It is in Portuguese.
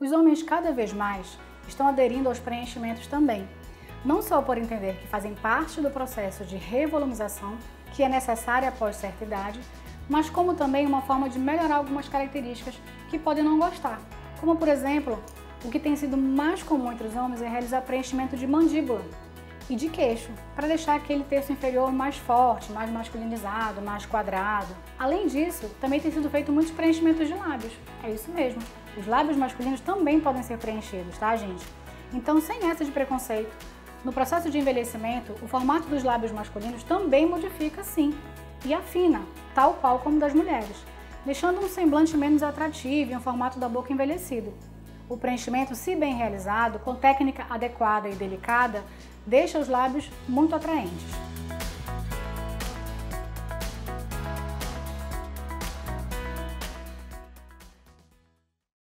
Os homens cada vez mais estão aderindo aos preenchimentos também, não só por entender que fazem parte do processo de revolumização que é necessária após certa idade, mas como também uma forma de melhorar algumas características que podem não gostar, como por exemplo, o que tem sido mais comum entre os homens é realizar preenchimento de mandíbula e de queixo, para deixar aquele terço inferior mais forte, mais masculinizado, mais quadrado. Além disso, também tem sido feito muitos preenchimentos de lábios, é isso mesmo, os lábios masculinos também podem ser preenchidos, tá gente? Então, sem essa de preconceito, no processo de envelhecimento, o formato dos lábios masculinos também modifica sim, e afina, tal qual como das mulheres, deixando um semblante menos atrativo e um formato da boca envelhecido. O preenchimento, se bem realizado, com técnica adequada e delicada, deixa os lábios muito atraentes.